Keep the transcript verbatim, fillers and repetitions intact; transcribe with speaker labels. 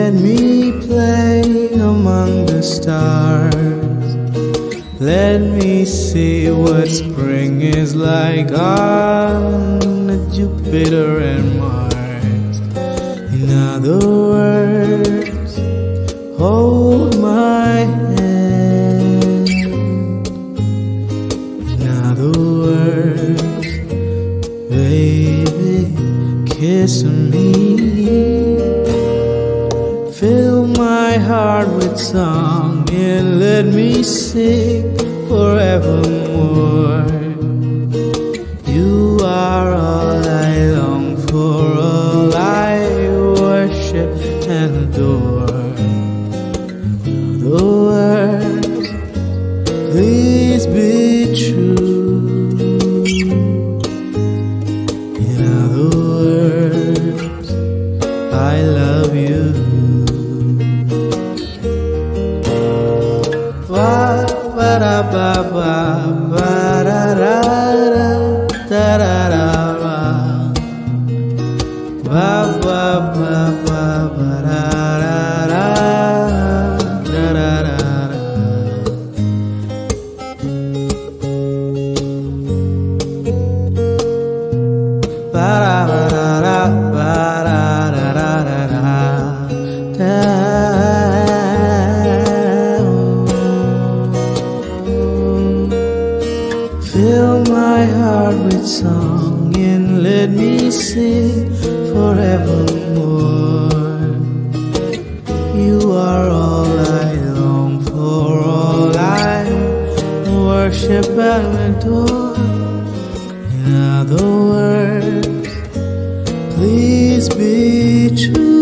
Speaker 1: let me play among the stars. Let me see what spring is like on Jupiter and Mars. In other words, hold my hand. In other words, baby, kiss me. Fill my heart with song and let me sing forevermore. You are all I long for, all I worship and adore. In other words, please be true. In other words, I love you. Ba ba da ba ba ba da da da da da da ba ba ba ba ba ba da da da da da da ba da ba da da ba da da da da da. Fill my heart with song and let me sing forevermore. You are all I long for, all I worship and adore. In other words, please be true.